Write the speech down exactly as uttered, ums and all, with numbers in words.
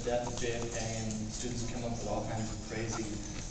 death of J F K, and students come up with all kinds of crazy